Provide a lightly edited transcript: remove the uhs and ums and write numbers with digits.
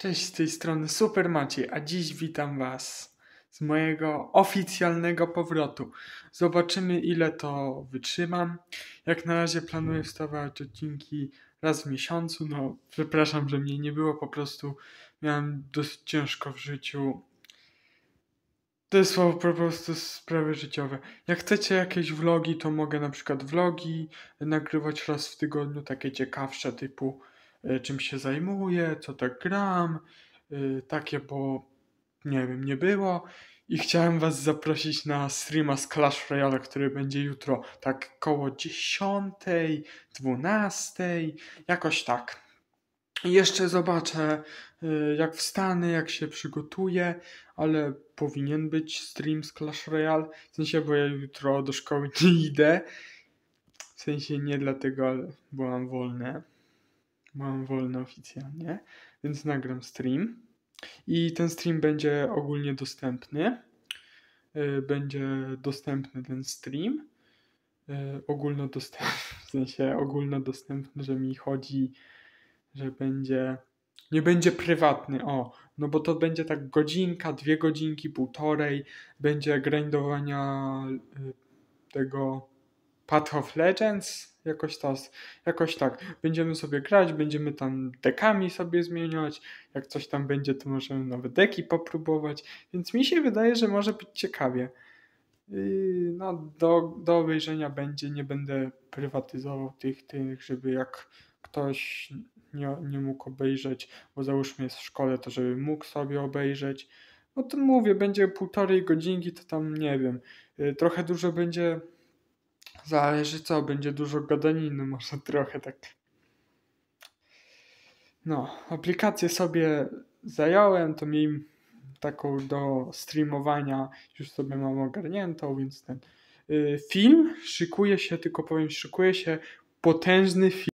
Cześć, z tej strony Super Maciej, a dziś witam Was z mojego oficjalnego powrotu. Zobaczymy, ile to wytrzymam. Jak na razie planuję wstawiać odcinki raz w miesiącu. No, przepraszam, że mnie nie było, po prostu miałem dosyć ciężko w życiu. To są po prostu sprawy życiowe. Jak chcecie jakieś vlogi, to mogę na przykład vlogi nagrywać raz w tygodniu, takie ciekawsze, typu czym się zajmuję, co tak gram, takie, bo nie wiem, nie było. I chciałem Was zaprosić na streama z Clash Royale, który będzie jutro tak koło 10, 12, jakoś tak. I jeszcze zobaczę, jak wstanę, jak się przygotuję, ale powinien być stream z Clash Royale. W sensie, bo ja jutro do szkoły nie idę. W sensie nie dlatego, ale bo mam wolne. Mam wolne oficjalnie, więc nagram stream. I ten stream będzie ogólnie dostępny. Będzie dostępny ten stream. Ogólnodostępny, w sensie ogólnodostępny, że mi chodzi, że będzie, nie będzie prywatny, no bo to będzie tak godzinka, 2 godzinki, półtorej, będzie grindowania tego Path of Legends, jakoś tak. Będziemy sobie grać, będziemy tam dekami sobie zmieniać, jak coś tam będzie, to możemy nowe deki popróbować, więc mi się wydaje, że może być ciekawie. No, do obejrzenia będzie, nie będę prywatyzował tych, żeby jak ktoś nie mógł obejrzeć, bo załóżmy jest w szkole, to żeby mógł sobie obejrzeć. No to mówię, będzie półtorej godzinki, to tam nie wiem, trochę dużo będzie, zależy co, będzie dużo gadaniny, może trochę tak. No, aplikację sobie zająłem, to miałem taką do streamowania, już sobie mam ogarniętą, więc ten film szykuje się, tylko powiem, szykuje się potężny film.